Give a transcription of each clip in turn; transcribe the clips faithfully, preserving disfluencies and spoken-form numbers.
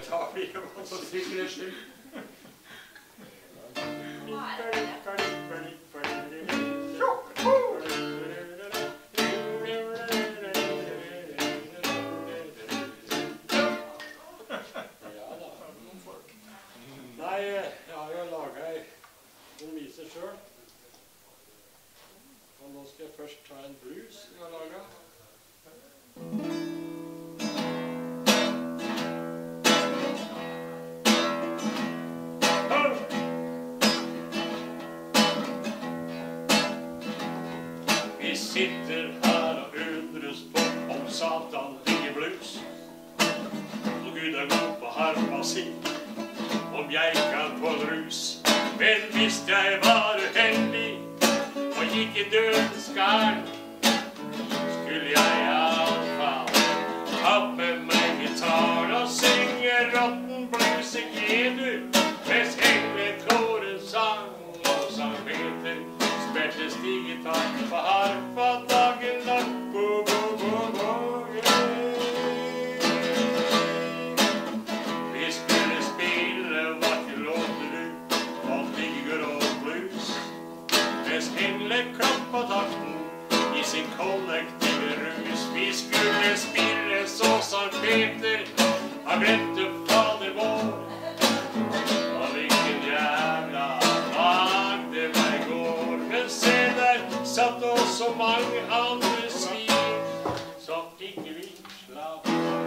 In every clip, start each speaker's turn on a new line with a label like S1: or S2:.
S1: tar vi jo for sikkerhets skyld. Nei, jeg har jo laget en vise selv. Og nå skal jeg først ta en blues jeg har laget. Vi sitter her og undres på om Satan ligger blues. Og Gud er god på harpa si, om jeg kan få en rus. Men hvis jeg var uheldig og gikk i dødens garn, skulle jeg i alle fall ha med meg gitaren og synge rotten blues i G-dur, mens hele kåren sang og sang Peter spilte stigitar på harpa dagen lang. Bo, bo, bo, bo, yeah. Vi skulle spille vakker låter du om digger og blues, mens hele klappa takten i sin kollektive rus. Vi skulle spille så sang Peter har glemt opp fader vår, og hvilken jævla dag det var i går. Men se der satt også mange andre svin som ikke vi slapp.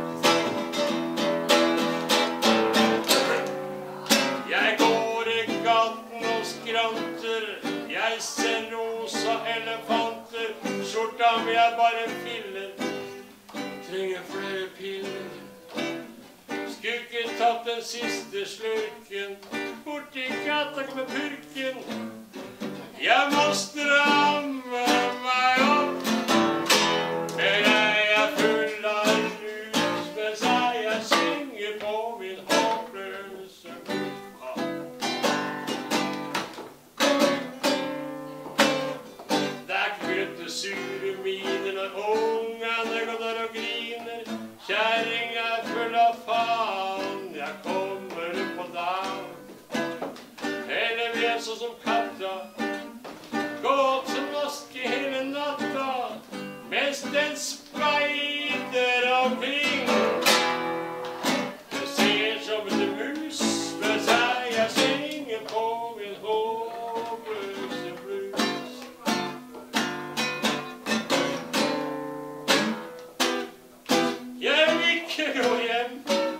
S1: Jeg går i gaten og skranter, jeg ser rosa elefanter, skjorta mi er bare filler, trenger flere piller. Skulle tatt den siste slurken, borti katta med purken. Jeg må stramme meg opp, men jeg er full av rus, mens jeg synger på min håpløse blues. Det er kvøtte sure miner når ungene går der og griner. Kjæring er full av faen, jeg kommer opp på dagen. Hele vet sånn som katta, gå til vaske hele natta, mens den speider omkring. Det ser som en mus, mens jeg synger på min håpløse blues. Jeg vil ikke gå hjem,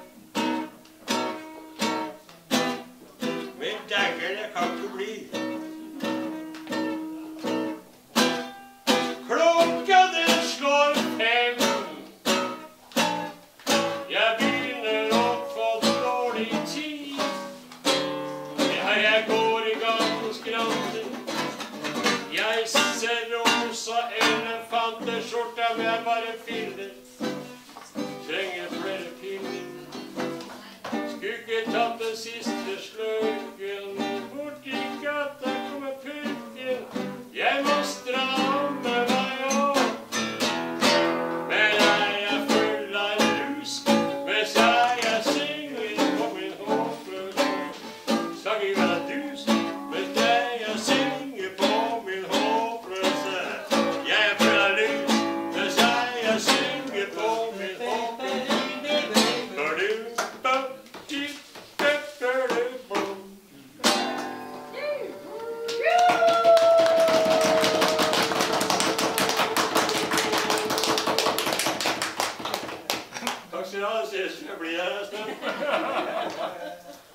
S1: men dægger det kan ikke bli. Klokka den slår fem, jeg begynner å få dårlig tid. Ja, jeg går i gaten skranter, jeg ser rosa elefanter, skjorta mi er bare filler, trenger flere piller. Skulle tatt den siste slurken, borti gata kommer purken. Jeg må stramme meg opp, men jeg er full av rus, mens jeg synger på min håpløse. Skal ikke være dus, mens jeg synger på min håpløse. Jeg er full av rus, mens jeg synger på min håpløse. Takk skal du ha, det ser ut som jeg blir her en stund.